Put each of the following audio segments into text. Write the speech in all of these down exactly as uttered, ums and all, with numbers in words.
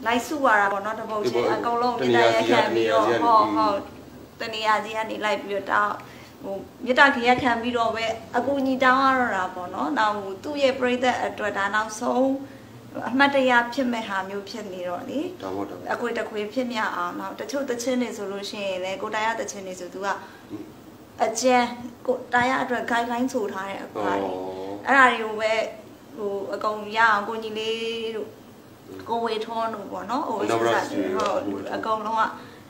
လိုက်စုရတာပေါ့နော်တပုတ်ချင်းအကုန်လုံးမြေတားရခံပြီးတော့ဟောဟောတနေရာစီကနေလိုက်ပြီးတော့တောင်းဟိုမြေတားခရခံပြီးတော့ပဲအကူညီတောင်းရတော့တာပေါ့နော်နောက်ဟိုသူ့ရဲ့ပြိသက်အတွက်ဒါနောက်ဆုံးအမှတ်တရဖြစ်မဲ့ဟာမျိုးဖြစ်နေတော့လေအကွေတခွေဖြစ်မြအောင်နောက်တချို့တချင်းတွေဆိုလို့ရှိရင်လေကိုတိုင်းရတချင်းတွေဆိုသူကအကျန်းကိုတိုင်းရအတွက် guideline ဆိုထားတဲ့အကွာအဲ့ဒါတွေကိုပဲဟိုအကုန်ရအောင်ကိုညီလေးတို့ကိုဝေထွန်းတို့ပေါ့နော်ဟိုဟုတ်အကုန်လုံးက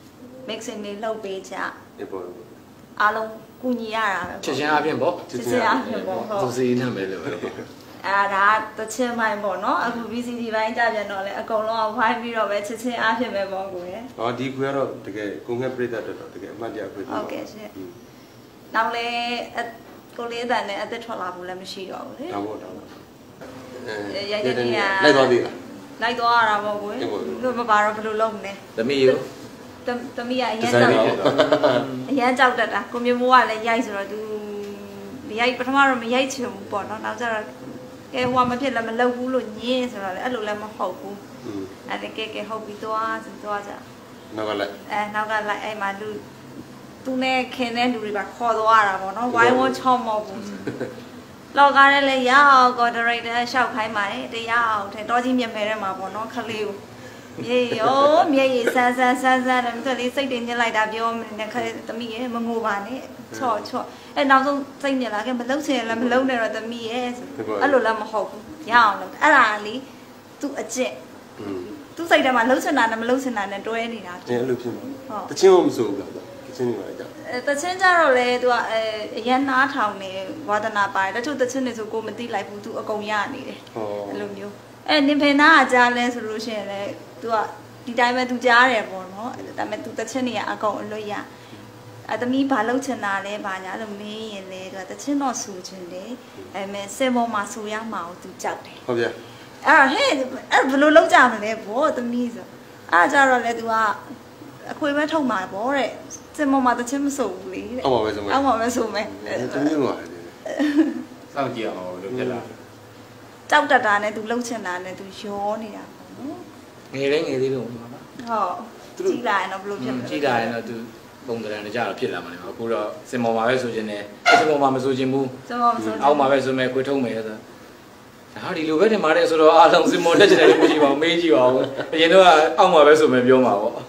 mixing လေးလုပ်ပေးကြအားလုံးကူညီရတာပဲချက်ချင်းအပြင်ပေါ့ချက်ချင်းအပြင်ပေါ့ဟုတ်သူစီးနေမယ်လို့ပဲအဲ့ဒါတချင်းပိုင်းပေါ့နော်အခု B C D ဘိုင်းကြပြန်တော့လေအကုန်လုံးဝိုင်းပြီးတော့ပဲချက်ချင်းအပြင်ပဲပေါ့ကိုရယ်ဟောဒီခွေကတော့တကယ်ကိုငှက်ပြိတ္တတော့တကယ်အမှတ်တရခွေဟုတ်ကဲ့ရှင်နောက်လေကိုလေးအတန်နဲ့အသက်ထွက်လာဘူးလည်းမရှိတော့ဘူးလေတောင်းပေါ့တောင်းပေါ့အဲရိုက်တဲ့နေရာလိုက်သွားသေးလားလိုက်သွားရတာပေါ့ကိုသူမပါတော့ဘယ်လိုလုပ်မလဲသမီးရောသမီးကအရန်ကြောက်အရန်ကြောက်တတ်တာကိုမျိုးမိုးကလည်းရိုက်ဆိုတော့သူရိုက်ပထမတော့မရိုက်ချင်ဘူးပေါ့နော်နောက်ကျတော့ကဲဟိုမဖြစ်လည်းမလုပ်ဘူးလို့ညင်းဆိုတော့လေအဲ့လိုလည်းမဟုတ်ဘူးအဲ့ဒါကဲကဲဟုတ်ပြီးသွားဆိုသွားကြနောက်ကလိုက်အဲနောက်ကလိုက်အဲ့မှာလူသူနဲ့ခင်တဲ့လူတွေပါခေါ်သွားတာပေါ့နော်ဝိုင်းဝန်းချော့မော့ဘူးလောကားလည်းလည်းရအောင်ကောဒါရိုက်တာရှောက်ခိုင်းပါတယ်တရားအောင်ထဲတော်ကြီးမြက်မဲထဲမှာပေါ့နော်ခလေးကိုမြေရောမြေရဆန်းဆန်းဆန်းဆန်းတယ်သူလေးစိတ်တင်ညစ်လိုက်တာပြောနေခလေးသမီးရဲ့မငိုပါနဲ့ချော့ချော့အဲနောက်ဆုံးစိတ်ညစ်လာခဲ့မလုံးချင်လည်းမလုံးနဲ့တော့သမီးရဲ့အဲ့လိုလည်းမဟုတ်ဘူးရအောင်လို့အဲ့ဒါလေသူအကျင့်သူစိတ်ထဲမှာလုံးချင်တာနဲ့မလုံးချင်တာနဲ့တွဲနေတာအဲအဲ့လိုဖြစ်မှာတချင်းမစိုးဘူးလားတချင်းတွေပါကြအဲတချင်းကြတော့လေသူကအဲအရန်နားထောင်နေဝါဒနာပါတယ်တချို့တချင်းတွေဆိုကိုမသိလိုက်ဘူးသူအကုန်ရနေတယ်အဲ့လိုမျိုးအဲနင်ဖေနာကကြားလဲဆိုလို့ရှိရင်လေသူကဒီတိုင်းပဲသူကြားတယ်ပေါ့နော်ဒါပေမဲ့သူတချင်းတွေကအကုန်အလွတ်ရအသမီးဘာလုပ်ချင်တာလဲဘာညာလို့မင်းရင်လေသူကတချင်းတော့ဆူချင်တယ်အဲမဲ့စင်ပေါ်မှာဆူရမှာကိုသူကြောက်တယ်ဟုတ်ဗျာအဲ့ဟဲ့အဲ့ဘယ်လိုလုပ်ကြမလဲဗောသမီးဆိုအဲ့ကြတော့လေသူကအခွေပဲထုတ်မှာဗောတဲ့စင်ပေါ်မှာတချင်းမဆူဘူးလေတဲ့အောက်မှာပဲဆိုမယ်အောက်မှာပဲဆိုမယ်သမီးကစောင့်ကြည့်အောင်လို့ဖြစ်လာကြောက်တတ်တာနဲ့သူလှုပ်ချင်တာနဲ့သူရောနေတာပေါ့နော်ငယ်လေးငယ်လေးလို့ဟုတ်ကြီးလာရင်တော့ဘယ်လိုဖြစ်မလဲကြီးလာရင်တော့သူပုံစံနဲ့ကြာတော့ဖြစ်လာမှာလေအခုတော့စင်ပေါ်မှာပဲဆိုခြင်းနဲ့စင်ပေါ်မှာမဆိုခြင်းဘူးစင်ပေါ်မဆိုအောက်မှာပဲဆိုမယ်ခွေထုံးမယ်ဆိုတော့ဟာဒီလိုပဲတင်ပါတယ်ဆိုတော့အားလုံးစင်ပေါ်တက်ချင်တယ်လို့မရှိပါဘူးမေးကြည့်ပါဦးအရင်တော့အောက်မှာပဲဆိုမယ်ပြောမှာပေါ့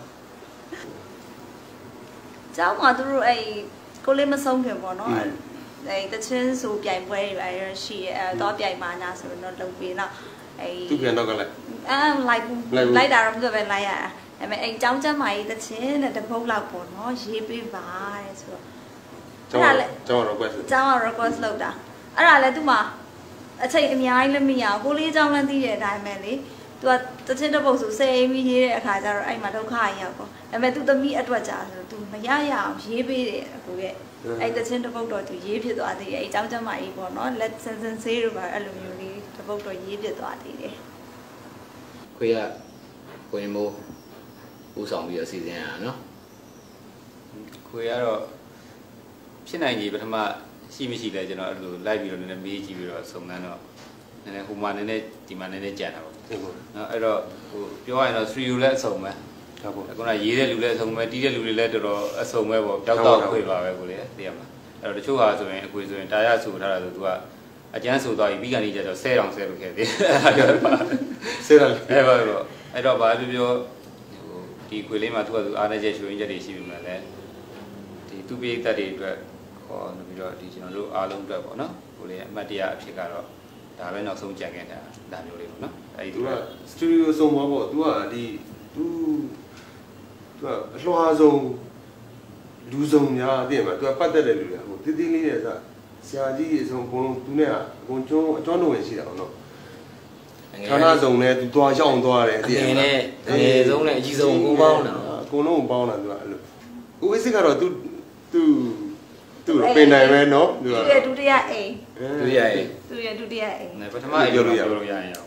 ကျောင်းမှာသူတို့အဲ့ကိုလေးမဆုံးခင်ပေါ့နော်အဲတချင်းဆိုပြိုင်ပွဲတွေအဲရှိရဲအဲတော့ပြိုင်မာညာဆိုတော့လုပ်ပြီးတော့အဲသူပြန်တော့ကလိုက်အဲလိုက်လိုက်တာတော့မဆိုပဲလိုက်ရတာဒါပေမဲ့အဲကျောင်းကျမ်းမာရေးတချင်းနဲ့တပုတ်လောက်ပေါ့နော်ရေးပေးပါတဲ့ဆိုတော့ကျောင်းကျောင်း request ကျောင်း request လုပ်တာအဲ့ဒါလည်းသူ့မှာအချိန်အများကြီးလည်းမရဘူးကိုလေးကျောင်းလည်းသိတဲ့အတိုင်းပဲလေသူကတချင်းတပုတ်ဆိုစေအိမ်ပြီးရေးတဲ့အခါကျတော့အဲ့မှာဒုက္ခရောက်ပေါ့ဒါပေမဲ့သူသမီးအတွက်ကြာဆိုသူမရရအောင်ရေးပေးတယ်အခုရဲ့အဲ့တချင်းတပုတ်တော့သူရေးဖြစ်သွားသေးတယ်အဲ့အကြောင်းကျမကြီးပေါ့နော်လက်စင်စင်ဆေးတို့ပါအဲ့လိုမျိုးလေးတပုတ်တော့ရေးဖြစ်သွားသေးတယ်ခွေကကိုရင်မိုးဦးဆောင်ပြီးအစီအစဉ်ရတာနော်ခွေကတော့ဖြစ်နိုင်ကြီးပထမရှိမရှိလဲကျွန်တော်အဲ့လိုလိုက်ပြီးတော့နည်းနည်းမေးကြည့်ပြီးတော့စုံစမ်းတော့နည်းနည်းဟိုမှာနည်းနည်းဒီမှာနည်းနည်းကြံတာပေါ့နော်အဲ့တော့ဟိုပြောရရင်တော့ three ကိုလည်းအစုံပဲဟုတ်ပေါ့ခုနရေးတဲ့လူလည်းအစုံပဲတီးတဲ့လူတွေလည်းတော်တော်အစုံပဲပေါ့ကြောက်တော့ခွေပါပဲကိုလေသိရမှာအဲ့တော့တချို့ဟာဆိုရင်အကွေဆိုရင်တာရဆူထားတာဆိုသူကအကျန်းဆူသွားပြီးပြီးကနေကျတော့ဆဲတောင်ဆဲလို့ခဲ့သေးတယ်ဆဲတယ်အဲ့ပါတော့အဲ့တော့ဘာပြောပြောဟိုဒီခွေလေးမှာသူကသူအားနေချက်ရွှေရင်းချက်တွေရှိပြီမှလည်းဒီသူပိတ်သက်တွေအတွက်ခေါ်ပြီးတော့ဒီကျွန်တော်တို့အားလုံးအတွက်ပေါ့နော်ကိုလေအမှတ်တရအဖြစ်ကတော့ဒါပဲနောက်ဆုံးကြံခဲ့တာဒါမျိုးလေးပေါ့နော်အဲ့ဒီသူကစတူဒီယိုဆုံးပါပေါ့သူကဒီသူသူကအလွှာဆုံးလူဆုံးများသိရမှာသူကပတ်သက်တဲ့လူတွေဟိုတိတိလေးနဲ့စဆရာကြီးအဆုံးအကုန်လုံးသူနဲ့အကုန်ကျွန်းအကျွမ်းတော်ဝင်ရှိတာပေါ့နော်ဌာနဆောင်နဲ့သူသွားရောက်သွားတယ်သိရမှာအငယ်ဆုံးနဲ့အကြီးဆုံးကိုပေါင်းတာအကုန်လုံးပေါင်းတာသူကအဲ့လိုဦးဝိစစ်ကတော့သူသူသူ့ပင်နိုင်ပဲနော်သူကဒုတိယအိမ်ဒုတိယအိမ်သူရဲ့ဒုတိယအိမ်ပထမအိမ်ပြောလို့ရလို့ရရင်ရော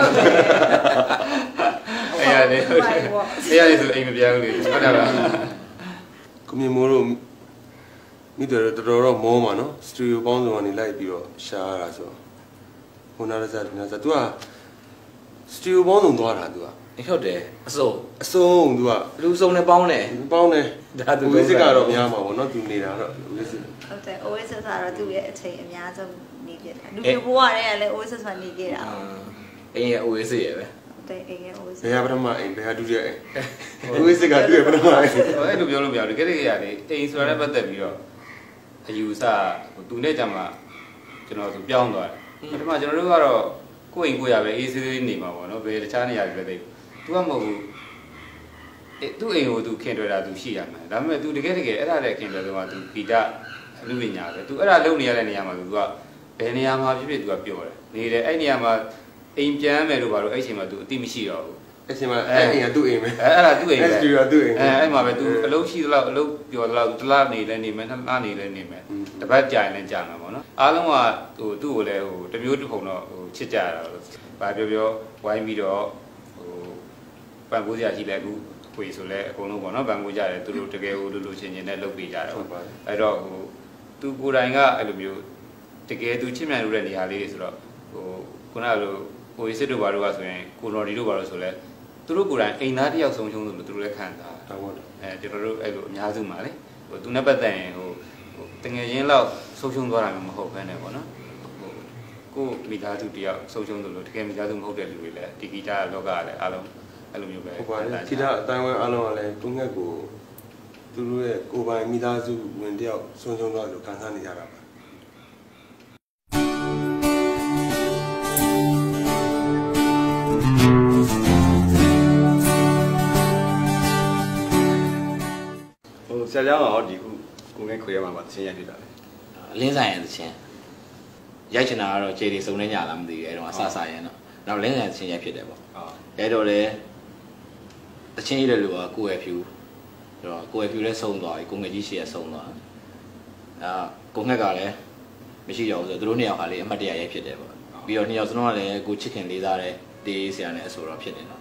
အဲ့ရနေအဲ့ရနေဆိုအိမ်မပြောင်းဘူးလေဟုတ်တယ်လားကိုမြမိုးတို့မိတော်တော်တော်မောမှာနော်စတူဒီယိုပေါင်းစုံကနေလိုက်ပြီးတော့ရှားရတာဆိုဟိုနာရဇာနာဇာ तू ကစတူဒီယိုပေါင်းစုံသွားတာ तू ကဟုတ်တယ်အစုံအစုံသူကလူစုံနဲ့ပေါင်းတယ်ပေါင်းတယ်ဒါသူဝိစစ်ကတော့များမှာပေါ့နော်သူနေတာတော့ဝိစစ်ဟုတ်တယ် Oasis ကတော့သူ့ရဲ့အချိန်အများဆုံးနေခဲ့တာလူပြဘွားတွေကလည်း Oasis မှာနေခဲ့တာအင်းရဲ့ Oasis ရဲ့ပဲဟုတ်တယ်အင်းရဲ့ Oasis ဘယ်ပထမအိမ်ဘယ်ဟာဒုတိယအိမ် Oasis ကသူ့ရဲ့ပထမအိမ်အဲ့လိုပြောလို့မရဘူးတကယ်တကယ်ရတယ်အိမ်ဆိုတာနဲ့ပတ်သက်ပြီးတော့အယူဆသူနဲ့ကြမှာကျွန်တော်သူပြောင်းသွားတယ်ပထမကျွန်တော်တို့ကတော့ကိုယ့်အိမ်ကိုရပဲအေးဆေးဆေးနေမှာပေါ့နော်ဘယ်တခြားနေရာတွေလည်းသိသူကမဟုတ်ဘူးအဲသူ့အိမ်ကိုသူခင်တွေ့တာသူရှိရမယ်ဒါပေမဲ့သူတကယ်တကယ်အဲ့ဒါလည်းခင်တွေ့တော့သူဗီဒအမှုပညာပဲသူအဲ့ဒါလုပ်နေရတဲ့နေရာမှာသူကဘယ်နေရာမှာဖြစ်ဖြစ်သူကပြောတယ်နေတယ်အဲ့နေရာမှာအိမ်ပြန်မယ်လို့ပါတော့အဲ့ချိန်မှာသူအတိမရှိတော့ဘူးအဲ့ချိန်မှာအဲ့အိမ်ကသူ့အိမ်ပဲအဲ့အဲ့ဒါသူ့အိမ်ပဲအဲ့စတူဒီယိုသူ့အိမ်အဲအဲ့မှာပဲသူအလုပ်ရှိသလောက်အလုပ်ပြောသလောက်တစ်လနေလဲနေမယ်နှစ်လနေလဲနေမယ်တပတ်ကြာရင်လည်းကြာမှာပေါ့နော်အားလုံးကဟိုသူ့ကိုလည်းဟိုတမျိုးတစ်ခုံတော့ဟိုချစ်ကြရတာဘာပြောပြောဝိုင်းပြီးတော့ဟိုပန်ကိုးစရာရှိလဲအခုခွေဆိုလဲအကုန်လုံးပေါ့နော်ပန်ကိုးကြတယ်သူတို့တကယ်ဟိုလူလူချင်းချင်းနဲ့လုပ်ပေးကြတယ်ပေါ့အဲ့တော့ဟိုသူကိုယ်တိုင်ကအဲ့လိုမျိုးတကယ်သူချစ်မြတ်လို့တဲ့နေရာလေးတွေဆိုတော့ဟိုခုနကလိုဟိုစစ်တို့ဘာတို့ကဆိုရင်ကိုတော်ဒီတို့ဘာလို့ဆိုလဲသူတို့ကိုယ်တိုင်အိမ်သားတယောက်ဆုံးရှုံးလို့သူတို့လည်းခံတာအဲကျွန်တော်တို့အဲ့လိုအများစုမှာလေဟိုသူနဲ့ပတ်သက်ရင်ဟိုတငယ်ချင်းလောက်ဆုံးရှုံးသွားတာမျိုးမဟုတ်ဘဲနဲ့ပေါ့နော်ဟိုကိုမိသားစုတယောက်ဆုံးရှုံးလို့တကယ်မိသားစုမဟုတ်တဲ့လူတွေလည်းဒီဂီတလောကကလည်းအားလုံးအဲ့လိုမျိုးပဲဟုတ်ပါတယ်ဂီတအတိုင်းဝဲအားလုံးကလည်းကိုငှက်ကိုသူတို့ရဲ့ကိုယ်ပိုင်မိသားစုဝင်တယောက်ဆုံးရှုံးသွားလို့ခံစားနေကြတာပါဆရာကျောင်းကဒီခုကိုငယ်ခွေရမှာပါသချင်းရိုက်ပြတာလေအလင်းဆိုင်ရဲ့သချင်းရိုက်ချင်တာကတော့ခြေတွေစုံနေကြလားမသိဘူးအဲတော့ဆဆရဲနော်နောက်လင်းဆိုင်သချင်းရိုက်ဖြစ်တယ်ပေါ့အဲတော့လေသချင်းရိုက်တဲ့လူကကိုယ့်ရဲ့ဖြူဆိုတော့ကိုယ့်ရဲ့ဖြူလည်းဆုံးသွားပြီကိုငယ်ကြီးရှေ့ရဆုံးသွားအာကိုငှက်ကလည်းမရှိတော့ဘူးဆိုတော့သူတို့နှစ်ယောက်ဟာလေအမှတ်တရရိုက်ဖြစ်တယ်ပေါ့ပြီးတော့နှစ်ယောက်စလုံးကလည်းကိုချစ်ခင်လေးစားတဲ့တေးဆရာနဲ့အဆိုတော့ဖြစ်နေတော့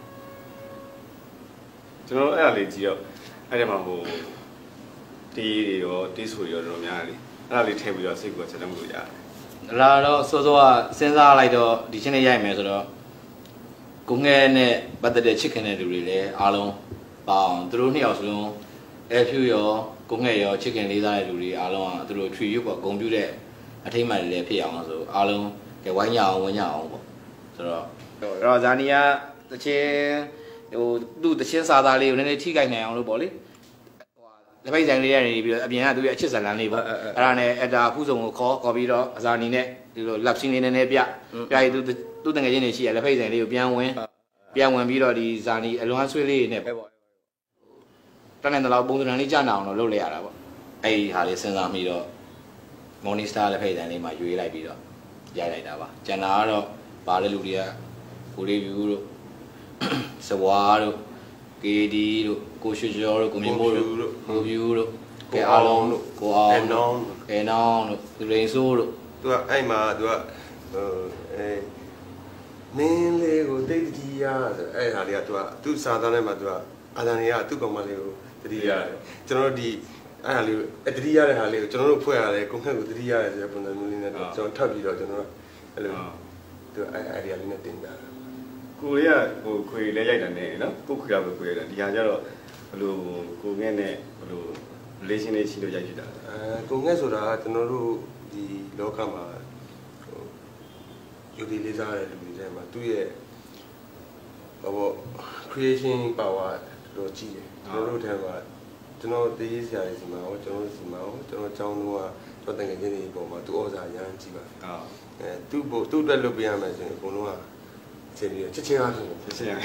ကျွန်တော်အဲ့ဒါလေးကြည့်တော့အဲ့ဒီမှာဟိုတီးတွေရောတီးဆူရောတော်များလေအဲ့ဒါလေးထည့်ပြီးတော့စိတ်ကိုချက်တမ်းလို့ရတယ်။လာတော့စောစောကစဉ်းစားလိုက်တော့ဒီချင်းလေးရိုက်မယ်ဆိုတော့ကိုငဲနဲ့ပတ်သက်တဲ့ချစ်ခင်တဲ့လူတွေလည်းအားလုံးပေါအောင်သူတို့နှစ်ယောက်စလုံးအဲဖြူရောကိုငဲရောချစ်ခင်လေးစားတဲ့လူတွေအားလုံးကသူတို့ tree ရုပ်ပေါ့ဂုံပြူတဲ့အထိမ့်မှန်လည်းဖြစ်အောင်ဆိုအားလုံးကဝိုင်းရအောင်ဝင်းရအောင်ပေါ့ဆိုတော့တော့ဇာနီယာတချင်းဟိုသူ့တချင်းစာသားလေးကိုနည်းနည်းထိခိုက်နိုင်အောင်လို့ပေါ့လေလက်ပိုက်ဆိုင်လေးရနေပြီးတော့အပြင်ကသူ့ရဲ့အချစ်ဇာလန်လေးပေါ့အဲ့ဒါနဲ့အတာဖူးစုံကိုခေါ်ခေါ်ပြီးတော့အဇာနီနဲ့ဒီလိုလက်ချင်းလေးနည်းနည်းပြပြရသူသူ့တငယ်ချင်းတွေရှိရလက်ပိုက်ဆိုင်လေးကိုပြန်ဝင်ပြန်ဝင်ပြီးတော့ဒီဇာနီအလွမ်းဆွေးလေးနဲ့ပဲပေါ့တန်းတဲ့လောက်ပုံစံလေးကြာနာအောင်တော့လုပ်လိုက်ရတာပေါ့အဲ့ဒီဟာလေးစဉ်းစားပြီးတော့မော်နီစတာလက်ပိုက်ဆိုင်လေးမှာရွေးလိုက်ပြီးတော့ရိုက်လိုက်တာပါကျန်တာကတော့ဘာလဲလူတွေကကိုလေးယူတို့စဝါတို့ကေဒီတို့ကိုရွှေကျော်တို့ကိုမြင့်မိုးတို့ကိုပြူတို့ကဲအားလုံးတို့ကိုအောင်အဲနောင်းအဲနောင်းတို့သူရိန်ဆိုးတို့သူကအဲ့မှာသူကဟိုအဲမင်းလေးကိုတိတ်ကြီးရဆိုအဲ့ဟာလေးကသူကသူ့စာသားထဲမှာသူကအာဇာနီကသူ့ကောင်မလေးကိုတတိရတယ်ကျွန်တော်တို့ဒီအဲ့ဟာလေးကိုတတိရတဲ့ဟာလေးကိုကျွန်တော်တို့ဖွဲ့ရတယ်ကိုခက်ကိုတတိရတယ်ဆိုတဲ့ပုံစံမျိုးလေးနဲ့ကျွန်တော်ထပ်ပြီးတော့ကျွန်တော်အဲ့လိုသူအဲ့ idea လေးနဲ့တင်ပြတာကိုလေးကဟိုခွေလဲရိုက်တာနဲ့နော်ကိုခွေရပဲခွေရတာဒီဟာကျတော့ဘလို့ကိုငဲ့နဲ့ဘလို့ relation လေးရှိလို့ရိုက်ဖြစ်တာအဲကိုငဲ့ဆိုတာကကျွန်တော်တို့ဒီလောကမှာဟိုယူဒီလေးစားတဲ့လူတွေထဲမှာသူ့ရဲ့ဟို creation power တော့ကြီးတယ်ကျွန်တော်တို့ထဲမှာကျွန်တော်တေးဆရာကြီးစီမှာဟောကျွန်တော်စီမှာဟောကျွန်တော်ကျောင်းတော့ကျွန်တော်တကယ်ချင်းဒီပုံမှာသူဩဇာရမ်းကြီးပါဟုတ်အဲသူ့ဘသူ့အတွက်လုပ်ပေးရမယ်ဆိုရင်အကုန်လုံးကချက်ချင်းချက်ချင်းအားဖြင့်ချက်ချင်း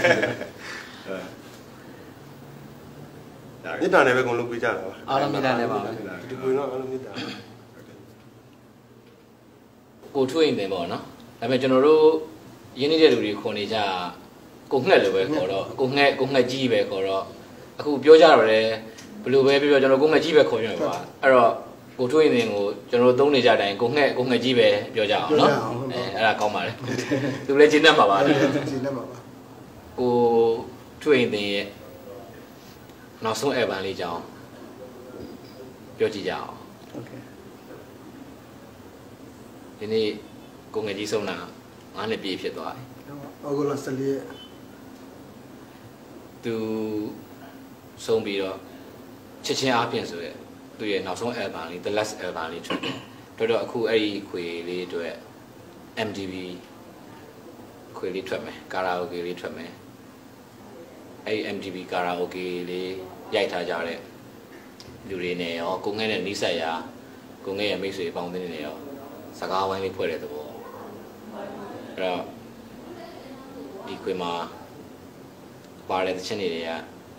အဲမြေတားနဲ့ပဲအကုန်လုပ်ပေးကြတာပါအားလုံးမြေတားနဲ့ပါဒီကိုတော့အားလုံးမြေတားကိုထွေးနေပေါ့နော်ဒါပေမဲ့ကျွန်တော်တို့ရင်းနှီးတဲ့လူတွေခွန်နေကြကိုငှက်လိုပဲခေါ်တော့ကိုငှက်ကိုငှက်ကြီးပဲခေါ်တော့အခုပြောကြတော့လေဘယ်လိုပဲပြောပြောကျွန်တော်ကိုငှက်ကြီးပဲခေါ်ရပါအဲ့တော့ကိုထွေးနေကိုကျွန်တော်သုံးနေကြတိုင်းကိုငှက်ကိုငှက်ကြီးပဲပြောကြအောင်နော်အဲအဲ့ဒါကောင်းပါလေသူလည်းရှင်းတတ်ပါပါရှင်းတတ်ပါပါကိုထွေးနေရဲ့နောက်ဆုံးအပန်းလေးကြောင်းပြောကြည့်ကြအောင်โอเคဒီနေ့ကိုငယ်ကြီးဆုံးတာငါးနှစ်ပြည့်ဖြစ်သွားပြီဩဂုတ်လဆယ်လေးရက်သူဆုံးပြီးတော့ချက်ချင်းအားဖြင့်ဆိုရဲသူရဲ့နောက်ဆုံး album လေး the last album လေးထွက်တယ်တော်တော်အခုအဲ့ဒီခွေလေးအတွက် M D B ခွေလေးထွက်မယ်ကာရာအိုကေလေးထွက်မယ်အဲ့ဒီ M D B ကာရာအိုကေလေးရိုက်ထားကြတဲ့လူတွေနဲ့ရောကိုငဲ့နဲ့နီးစပ်ရာကိုငဲ့ရဲ့မိတ်ဆွေပေါင်းသင်းနေရောစကားဝိုင်းလေးဖွဲ့တဲ့သဘောအဲ့တော့ဒီခွေမှာပါတဲ့တခြင်းတွေက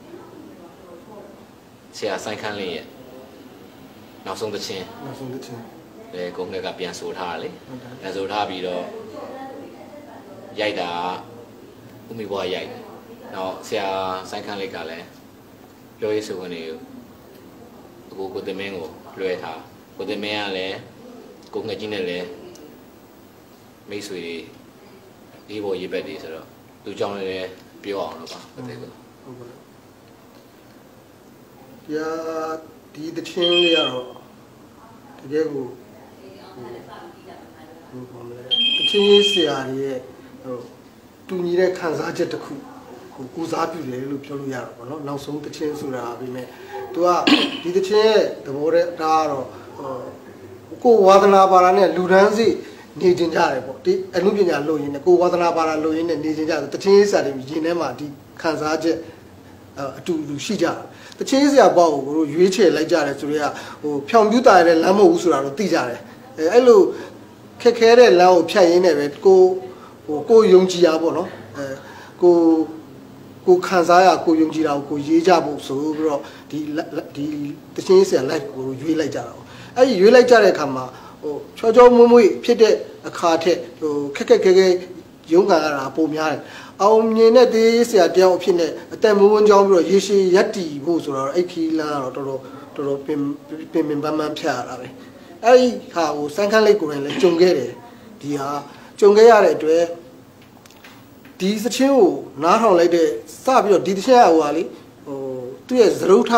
ဆရာဆိုင်ခန်းလေးရဲ့နောက်ဆုံးတခြင်းနောက်ဆုံးတခြင်းလေကိုငဲ့ကပြန်ဆိုထားတယ်လေပြန်ဆိုထားပြီးတော့ရိုက်တာဥမိဘွားရိုက်တယ်နောက်ဆရာဆိုင်ခန်းလေးကလည်းပြောရေးဆိုဝင်နေကိုကိုတမင်းကိုလွှဲထားကိုတမင်းကလည်းကိုငှက်ကြီးနဲ့လည်းမိတ်ဆွေတွေဒီဘောရေးဘက်တွေဆိုတော့သူကြောင့်လည်းပြောအောင်လို့ပါဟုတ်တယ်ကောဟုတ်ပါဘူးရာဒီတချင်းလေးကတော့တကယ်ကိုဟိုဘာမလဲတချင်းဆရာတွေရဲ့ဟိုတူညီတဲ့ခံစားချက်တစ်ခုကိုကိုစားပြုတယ်လို့ပြောလို့ရတာပေါ့နော်နောက်ဆုံးတချင်းဆိုတာပြီးမဲ့သူကဒီတချင်းရဲ့သဘောတဲ့ဒါကတော့ဟိုကိုဝါသနာပါတာနဲ့လူဒန်းစိနေကျင်ကြတယ်ပေါ့ဒီအမှုပညာလို့ရင်းနဲ့ကိုဝါသနာပါတာလို့ရင်းနဲ့နေကျင်ကြတယ်တချင်းဆရာတွေရင်ထဲမှာဒီခံစားချက်အတူတူရှိကြတယ်တချင်းဆရာပေါ့ကိုတို့ရွေးချယ်လိုက်ကြတယ်ဆိုတော့ဟိုဖြောင်ပြူတာရတဲ့လမ်းမဟုတ်ဘူးဆိုတာတော့သိကြတယ်အဲအဲ့လိုခက်ခဲတဲ့လမ်းကိုဖြတ်ရင်းနဲ့ပဲကိုဟိုကိုယုံကြည်ရပေါ့နော်အဲကိုကိုခံစားရကိုယုံကြည်တာကိုရေးကြဖို့ဆိုပြီးတော့ဒီဒီတချင်းဆရာ live ကိုရွေးလိုက်ကြတာပေါ့အဲ့ဒီရွေးလိုက်ကြတဲ့အခါမှာဟိုချောချောမွေ့မွေ့ဖြစ်တဲ့အခါထက်ဟိုခက်ခက်ခဲခဲရုန်းကန်ရတာပုံများတယ်အောင်မြင်တဲ့တေးဆရာတယောက်အဖြစ်နဲ့အသက်မွေးဝမ်းကြောင်းပြီးတော့ရေရှည်ရက်တည်ဖို့ဆိုတော့အဲ့ခီလာတော့တော်တော်တော်တော်ပင်ပင်ပင်ပန်းပန်းဖြတ်ရတာပဲအဲ့ဒီဟာကိုစမ်းခန်းလေးကိုယ်တိုင်လည်းကြုံခဲ့တယ်ဒီဟာကြုံခဲ့ရတဲ့အတွက်ဒီသချင်းကိုနားထောင်လိုက်တဲ့စပြီးတော့ဒီသချင်းကဟိုဟာလေဟိုသူ့ရဲ့သရုပ်ထ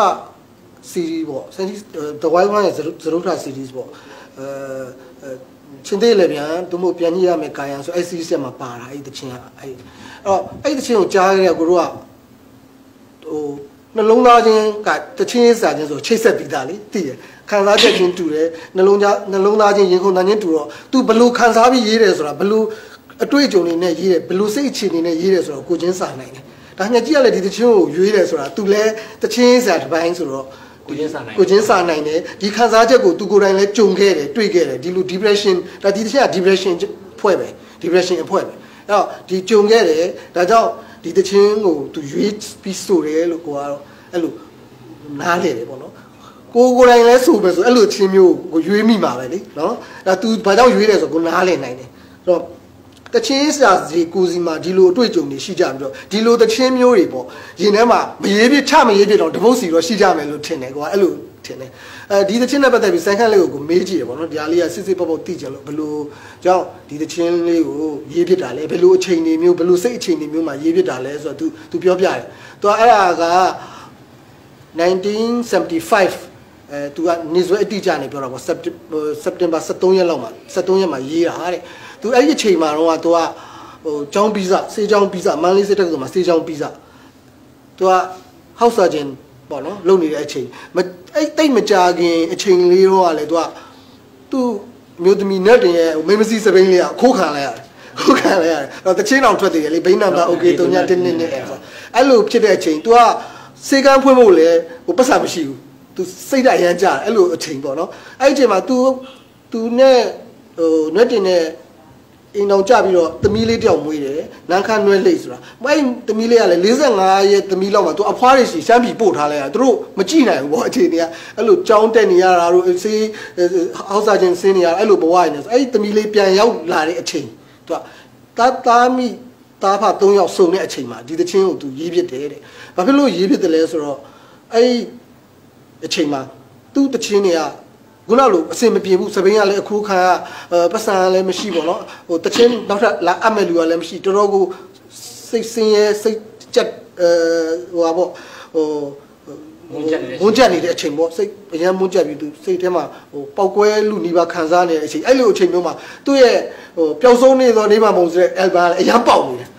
series ပေါ့ the wild one ရဲ့သရုပ်ထ series ပေါ့အဲချင်းသေးလေဗျာသူမို့ပြန်ညှိရမယ်ကာယံဆိုအဲ့ series မှာပါတာအဲ့သချင်းကအဲ့အဲ့တော့အဲ့သချင်းကိုကြားခဲ့ရကိုတို့ကဟိုနှလုံးသားချင်းကတချင်းစာချင်းဆိုချိတ်ဆက်ပြီးသားလေသိရခံစားချက်ချင်းတူတယ်နှလုံးသားနှလုံးသားချင်းရင်ခုန်သားချင်းတူတော့ तू ဘလို့ခံစားပြီးရေးတယ်ဆိုတာဘလို့အတွေ့အကြုံတွေနဲ့ရေးတယ်ဘလို့စိတ်အခြေအနေနဲ့ရေးတယ်ဆိုတော့ကိုချင်းစာနိုင်တယ်ဒါညကြီးကလည်းဒီတချင်းကိုရွေးတယ်ဆိုတာ तू လဲတချင်းစာတစ်ပိုင်းဆိုတော့ကိုချင်းစာနိုင်ကိုချင်းစာနိုင်တယ်ဒီခံစားချက်ကို तू ကိုယ်တိုင်လဲကြုံခဲ့တယ်တွေ့ခဲ့တယ်ဒီလို depression ဒါဒီတချင်းက depression ဖွဲ့ပဲ depression အဖွဲ့ပဲအဲ့တော့ဒီကြုံခဲ့တယ်ဒါကြောင့်ဒီတချင်းကို तू ရွေးပြီးဆိုတယ်လို့ကိုကတော့အဲ့လိုနားလေတယ်ပေါ့နော်ကိုကိုယ်တိုင်လဲဆိုပဲဆိုအဲ့လိုချင်းမျိုးကိုရွေးမိမှာပဲလေနော်ဒါ तू ဘာကြောင့်ရွေးတယ်ဆိုကိုနားလေနိုင်တယ်ဆိုတော့တချင်းစာစီကိုစီမှာဒီလိုအတွေ့အကြုံတွေရှိကြပြီးတော့ဒီလိုတချင်းမျိုးတွေပေါ့ရင်ထဲမှာမရေးပြချမရေးပြတော့တပုတ်စီတော့ရှိကြမယ်လို့ထင်တယ်ကွာအဲ့လိုထင်တယ်အဲဒီတချင်းနဲ့ပတ်သက်ပြီးစံခန့်လေးကိုကိုမေးကြည့်ရပေါ့နော်ဒီအားလေးကစစ်စစ်ပေါ့ပေါ့သိကြလို့ဘလို့ကြောင့်ဒီတချင်းလေးကိုရေးပြတာလဲဘလို့အချိန်တွေမျိုးဘလို့စိတ်အချိန်တွေမျိုးမှာရေးပြတာလဲဆိုတော့ तू तू ပြောပြတယ် तू အဲ့ဒါကnineteen seventy-fiveအဲ तू ကနေစွဲအတိအကျနေပြောတာပေါ့စက်တင်ဘာseventeenရက်လောက်မှာseventeenရက်မှာရေးတာတဲ့သူအဲ့ဒီအချိန်မှာတော့ကသူကဟိုကျောင်းပြီးစားစေးကျောင်းပြီးစားမန္တလေးစစ်တပ်ကမှာစေးကျောင်းပြီးစားသူက house surgeon ပေါ့နော်လုပ်နေတဲ့အချိန်အဲ့တိတ်မကြခင်အချိန်လေးတော့ကလည်းသူကသူ့မျိုးသမီးနဲ့တည်းရဲ့မိမစီစပိန်လေးကခိုးခံလိုက်ရတယ်ခိုးခံလိုက်ရတယ်တော့တချင်းအောင်ထွက်သေးတယ်လေဘိန်းနံပါတ် okay တုံညာတင်းတင်းနဲ့အဲ့ဆိုအဲ့လိုဖြစ်တဲ့အချိန် तू ကစေကန်းဖွင့်ဖို့လေဟိုပတ်စံမရှိဘူး तू စိတ်ဓာတ်ရမ်းကြတယ်အဲ့လိုအချိန်ပေါ့နော်အဲ့ဒီအချိန်မှာ तू तू နဲ့ဟိုနှက်တင်နဲ့အိမ်အောင်ကြပြီးတော့သမီးလေးတယောက်မွေးတယ်နန်းခမ်းနွဲလိတ်ဆိုတာအဲ့သမီးလေးကလည်းforty-fiveရက်သမီးလောက်မှာသူအဖွားတွေရှိရှမ်းပြည်ပို့ထားလိုက်ရသူတို့မကြည့်နိုင်ဘူးပေါ့အခြေအနေကအဲ့လိုကြောင်းတက်နေရတာတို့စေးအောက်စာချင်းဆင်းနေရအဲ့လိုဘဝရနေဆိုအဲ့သမီးလေးပြန်ရောက်လာတဲ့အချိန်သူကတာတာမိတာဖthreeယောက်စုံတဲ့အချိန်မှာဒီတချင်းကိုသူရေးပြတယ်တဲ့ဘာဖြစ်လို့ရေးပြတယ်လဲဆိုတော့အဲ့အချိန်မှာသူ့တချင်းတွေကခုနလိုအစင်မပြေဘူးစပိန်ကလည်းအခုခါပတ်စံလည်းမရှိပေါ့နော်ဟိုတချင်းနောက်ထပ်လာအမဲ့လူကလည်းမရှိတော်တော်ကိုစိတ်ဆင်းရဲစိတ်ကြက်အဲဟိုပါပေါ့ဟိုမွန်းကြက်နေတဲ့အချိန်ပေါ့စိတ်အရန်မွန်းကြက်ပြီးသူစိတ်ထဲမှာဟိုပောက်ကွဲလူနီးပါခံစားနေတဲ့အချိန်အဲ့လိုအချိန်မျိုးမှာသူ့ရဲ့ဟိုပျောက်ဆုံးနေသောနေမှာမုံဆိုတဲ့ album လည်းအရန်ပေါက်နေတယ်ဟ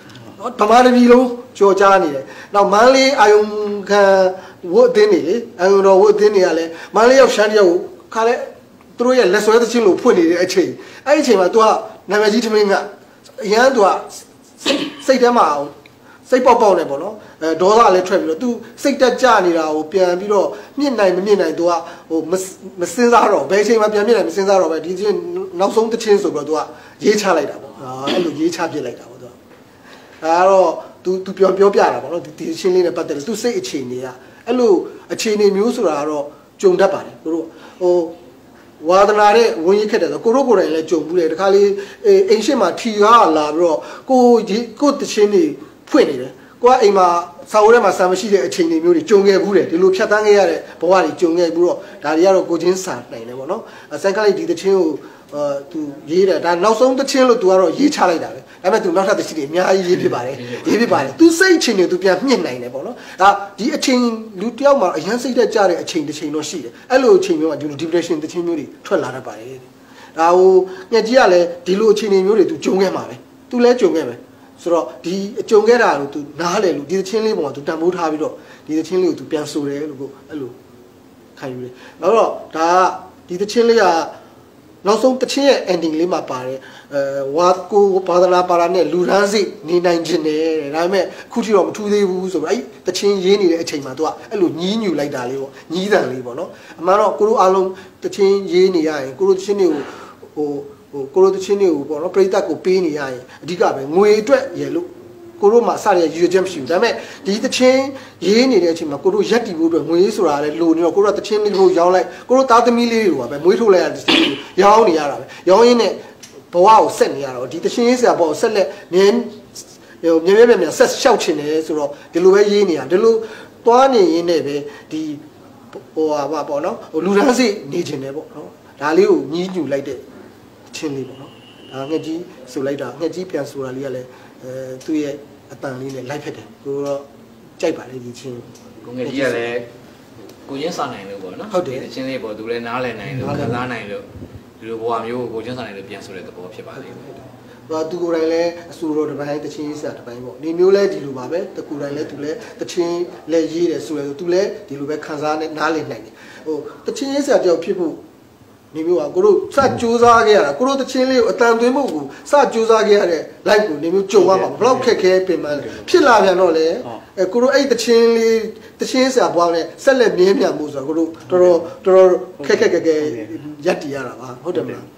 နော်ဓမ္မတပီလုံးကြော်ကြားနေတယ်နောက်မန်းလေးအာယုံခံဝတ်အသင်းနေလေအာယုံတော်ဝတ်အသင်းနေရလဲမန်းလေးရောက်ရှမ်းတယောက်ခါလဲသူတို့ရဲ့လက်ဆွဲသချင်းလို့ဖွင့်နေတဲ့အချိန်အဲ့ဒီအချိန်မှာ तू ကနာမည်ကြီးထမင်းကအရန် तू ကစိတ်ထဲမှာအောင်စိတ်ပေါက်ပေါက်နေပေါ့နော်အဲဒေါသလည်းထွက်ပြီးတော့ तू စိတ်တက်ကြနေတာကိုပြန်ပြီးတော့မြင့်နိုင်မမြင့်နိုင် तू ကဟိုမစင်းစားတော့ဘယ်အချိန်မှပြန်မြင့်နိုင်မစင်းစားတော့ပဲဒီချင်းနောက်ဆုံးသချင်းဆိုပြီးတော့ तू ကရေးချလိုက်တာပေါ့အဲ့လိုရေးချပြစ်လိုက်တာပေါ့ तू ဒါကတော့ तू तू ပြောပြောပြတာပေါ့နော်ဒီချင်းလေးနဲ့ပတ်သက်လို့ तू စိတ်အခြေအနေကအဲ့လိုအခြေအနေမျိုးဆိုတာကတော့ကြုံတတ်ပါတယ်တို့ဟိုဝါဒနာတဲ့ဝင်ရခက်တယ်ဆိုကိုရိုကိုယ်တိုင်လည်းကြုံဘူးတယ်တခါလေးအိမ်ရှိမှာထီကားလာပြီးတော့ကိုကိုတချင်းတွေဖွင့်နေတယ်ကိုကအိမ်မှာစာအုပ်ထဲမှာစာမရှိတဲ့အချိန်တွေမျိုးတွေကြုံခဲ့ဘူးတယ်ဒီလိုဖြတ်တန်းခဲ့ရတဲ့ဘဝတွေကြုံခဲ့ပြီးတော့ဒါတွေကတော့ကိုချင်းစာနိုင်တယ်ပေါ့နော်ဆန်ကလေးဒီတချင်းကိုအာသူရေးတယ်ဒါနောက်ဆုံးတချင်းလို့ तू ကတော့ရေးချလိုက်တာပဲဒါပေမဲ့ तू နောက်ထပ်တချင်းတွေအများကြီးရေးဖြစ်ပါတယ်ရေးဖြစ်ပါတယ် तू စိတ်အချိန်တွေ तू ပြန်မြင့်နိုင်တယ်ပေါ့နော်ဒါဒီအချိန်လူတယောက်မှာအရန်စိတ်တက်ကြတဲ့အချိန်တစ်ချိန်တော့ရှိတယ်အဲ့လိုအချိန်မျိုးမှာဒီလို depression တချင်းမျိုးတွေထွက်လာတတ်ပါတယ်ဒါဟိုညက်ကြီးကလည်းဒီလိုအချိန်တွေမျိုးတွေ तू ကြုံခဲ့မှာပဲ तू လည်းကြုံခဲ့ပဲဆိုတော့ဒီအကြုံခဲ့တာလို့ तू နားလေလို့ဒီတချင်းလေးပုံမှာ तू တန်ဖိုးထားပြီးတော့ဒီတချင်းလေးကို तू ပြန်ဆိုတယ်လို့ကိုအဲ့လိုခံယူတယ်နောက်တော့ဒါကဒီတချင်းလေးကနောက်ဆုံးတချင်းရဲ့ ending လေးမှာပါတယ်အဲဝါကိုဘာသာနာပါလာနဲ့လူရန်စိနေနိုင်ခြင်းနဲ့ဒါပေမဲ့အခုထိတော့မထူးသေးဘူးဆိုတော့အဲ့တချင်းရေးနေတဲ့အချိန်မှာ तू ကအဲ့လိုညည်းညူလိုက်တာလေးပေါ့ညည်းတန်လေးပေါ့နော်အမှန်တော့ကိုတို့အားလုံးတချင်းရေးနေရရင်ကိုတို့တချင်းတွေကိုဟိုဟိုကိုတို့တချင်းတွေကိုပေါ့နော်ပရိသတ်ကိုပေးနေရရင်အဓိကပဲငွေအတွက်ရလို့ကိုတို့မှာစရရရွေချက်မရှိဘူးဒါပေမဲ့ဒီတချင်းရေးနေတဲ့အချိန်မှာကိုတို့ရက်တီဖို့အတွက်ငွေဆိုတာလည်းလိုနေတော့ကိုတို့ကတချင်းလေးကိုရောင်းလိုက်ကိုတို့သားသမီးလေးတွေကပဲမွေးထုတ်လိုက်ရတဲ့တချင်းရောင်းနေရတာပဲရောင်းရင်းနဲ့ဘဝကိုဆက်နေရတော့ဒီတချင်းရေးစရာဘောဆက်လက်မြင်းဟိုမြင်းမြင်းမြင်းဆက်လျှောက်ချင်တယ်ဆိုတော့ဒီလိုပဲရေးနေရဒီလိုသွားနေရင်းနဲ့ပဲဒီဟိုဟာပေါ့နော်ဟိုလူတန်းစိနေချင်တယ်ပေါ့နော်ဒါလေးကိုညှီးညူလိုက်တဲ့ချင်းလေးပေါ့နော်ဒါငှက်ကြီးဆိုလိုက်တာငှက်ကြီးပြန်ဆိုတာလေးကလည်းအဲသူ့ရဲ့အတန်လေးနဲ့လိုက်ဖြစ်တယ်ကိုတော့ကြိုက်ပါလေဒီချင်းကိုငယ်ကြီးကလည်းကိုချင်းစာနိုင်လို့ပေါ့နော်ဟုတ်တယ်ဒီချင်းလေးပေါ့သူလည်းနားလည်နိုင်လို့ခံစားနိုင်လို့ဒီလိုဘဝမျိုးကိုကိုချင်းစာနိုင်လို့ပြန်ဆိုတဲ့သဘောဖြစ်ပါလိမ့်မယ်သူကသူကိုယ်တိုင်လည်းအဆူတော်တစ်ပိုင်းတချင်းရေးစရာတစ်ပိုင်းပေါ့ဒီမျိုးလဲဒီလိုပါပဲတကူတိုင်းလဲသူလဲတချင်းလဲရေးတယ်ဆိုလဲသူလဲဒီလိုပဲခံစားနဲ့နားလည်နိုင်တယ်ဟိုတချင်းရေးစရာကြောက်ဖြစ်ဖို့နေမျိုးကကိုတို့စကြိုးစားခဲ့ရတာကိုတို့တချင်းလေးကိုအတန်သွင်းမှုကိုစကြိုးစားခဲ့ရတဲ့ live ကိုနေမျိုးကြုံရမှာဘလောက်ခက်ခဲပင်ပန်းဖြစ်လာပြန်တော့လေအဲကိုတို့အဲ့တချင်းလေးတချင်းစရာဘွားနဲ့ဆက်လက်မြင်းပြန်မှုဆိုတော့ကိုတို့တော်တော်တော်တော်ခက်ခက်ခက်ခဲရက်တည်ရတာပါဟုတ်တယ်မလား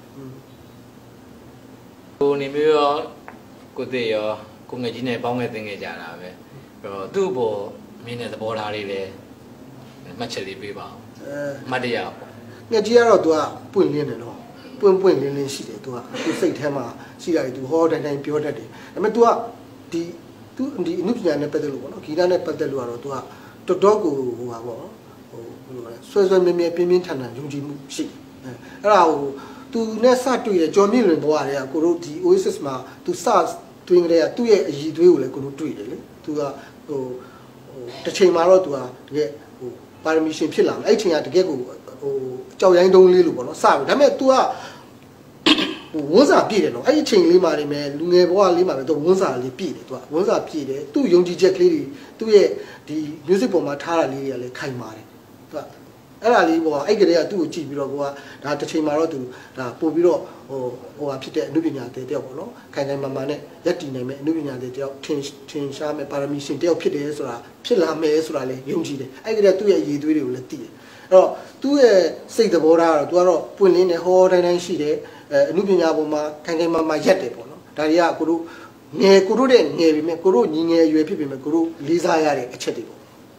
ကိုနေမျိုးရောကိုသေးရောကိုငယ်ကြီးနဲ့ပေါင်းခဲ့တင်ခဲ့ကြတာပဲအဲ့တော့သူ့ဘောမင်းနဲ့သဘောထားလေးလည်းမှတ်ချက်လေးပေးပါအောင်အဲမှတ်တရပေါ့ငှက်ကြီးကတော့ तू ကပွင့်လင်းတယ်နော်ပွင့်ပွင့်လင်းလင်းရှိတယ် तू ကသူစိတ်ထဲမှာရှိတာ तू ဟောတိုင်းတိုင်းပြောတတ်တယ်ဒါပေမဲ့ तू ကဒီ तू ဒီအနုပညာနဲ့ပတ်သက်လို့ပေါ့နော်ဂီတနဲ့ပတ်သက်လို့ကတော့ तू ကတော်တော်ကိုဟိုပါပေါ့ဟိုဘယ်လိုလဲဆွဲဆွဲမြဲမြဲပြင်းပြင်းထန်ထန်ယုံကြည်မှုရှိအဲအဲ့ဒါဟို तू နဲ့စတွေ့ရကြော်မြင့်လွင်ဘဝတွေကကိုတို့ဒီ Oasis မှာ तू စတွင်းကြတဲ့သူ့ရဲ့အည်သွေးကိုလည်းကိုတို့တွေ့တယ်လေ तू ကဟိုဟိုတစ်ချိန်မှာတော့ तू ကတကယ်ဟိုပါရမီရှင်ဖြစ်လာတယ်အဲ့ချိန်ကတကယ်ကိုဟိုကြောက်ရိုင်းတုံးလေးလို့ပေါ့နော်စပြီဒါပေမဲ့ तू ကဟိုဝန်းစာပြည့်တယ်နော်အဲ့ဒီအချိန်လေးမှာနေမယ်လူငယ်ဘဝလေးမှာပဲ तू ဝန်းစာလေးပြည့်တယ် तू ကဝန်းစာပြည့်တယ်သူ့ယုံကြည်ချက်ကလေးတွေသူ့ရဲ့ဒီ music ပေါ်မှာထားတာလေးတွေကလည်းခိုင်ပါတယ် तू ကအဲ့ဒါလေးပေါ့အဲ့ကလေးကသူ့ကိုကြည့်ပြီးတော့ကိုကဒါတစ်ချိန်မှာတော့ तू ဒါပို့ပြီးတော့ဟိုဟိုဟာဖြစ်တဲ့အနုပညာတဲ့တယောက်ပေါ့နော်ခိုင်ခိုင်မာမာနဲ့ရက်တည်နိုင်မဲ့အနုပညာတဲ့တယောက်ထင်ထင်ရှားမဲ့ပါရမီရှင်တယောက်ဖြစ်တယ်ဆိုတာဖြစ်လာမယ်ဆိုတာလည်းယုံကြည်တယ်အဲ့ကလေးကသူ့ရဲ့ရည်သွေးတွေကိုလည်းသိတယ်အဲ့တော့သူ့ရဲ့စိတ်သဘောထားကတော့ तू ကတော့ပွင့်လင်းတယ်ဟောတိုင်းတိုင်းရှိတယ်အဲအနုပညာပေါ်မှာခိုင်ခိုင်မာမာရက်တယ်ပေါ့နော်ဒါတွေကကိုတို့ငယ်ကိုတို့တဲ့ငယ်ပြီမဲ့ကိုတို့ညီငယ်အရွယ်ဖြစ်ပြီမဲ့ကိုတို့လေးစားရတဲ့အချက်တွေပေါ့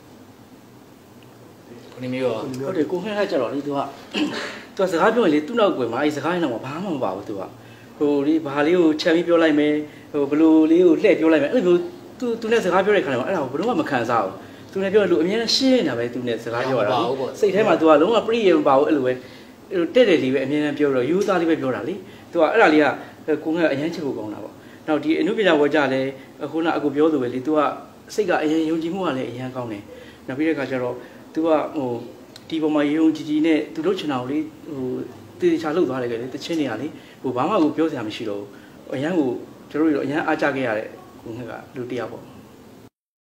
ကိုနေမျိုးဟုတ်တယ်ကိုခင်းလိုက်ကြတော့လေ तू က तू စကားပြောရင်လေသူ့နောက်ကွယ်မှာအဲစကားနောက်မှာဘာမှမပါဘူး तू ကဟိုဒီဘာလေးကိုချက်ပြီးပြောလိုက်မယ်ဟိုဘလိုလေးကိုလှည့်ပြောလိုက်မယ်အဲ့လိုမျိုး तू तू နဲ့စကားပြောတဲ့ခါကျတော့အဲ့ဒါကိုဘယ်တော့မှမခံစားဘူးသူနဲ့ပြောလို့အမြဲတမ်းရှင်းနေတာပဲသူနဲ့စကားပြောတာစိတ်ထဲမှာ तू ကလုံးဝပရိယေမပါဘူးအဲ့လိုပဲတဲ့တယ်လေးပဲအမြဲတမ်းပြောတော့ယူသားလေးပဲပြောတာလေ तू ကအဲ့ဒါလေးကကိုငါအရန်ချစ်ဖို့ကောင်းတာပေါ့နောက်ဒီအနုပညာဝါကြလည်းခုနအခုပြောသူပဲလေ तू ကစိတ်ကအရင်ယုံကြည်မှုကလည်းအရန်ကောင်းတယ်နောက်ပြီးတဲ့အခါကျတော့ तू ကဟိုဒီပေါ်မှာယုံကြည်ကြည်နဲ့ तू တို့ချင်တာကိုလေဟိုတည်ချာလုပ်သွားတယ်လေတချင်းတွေကလေဟိုဘာမှကိုပြောစရာမရှိတော့ဘူးအရန်ကိုကျွန်တော်တို့အရန်အားကြခဲ့ရတဲ့ကိုငှက်ကလူတယောက်ပေါ့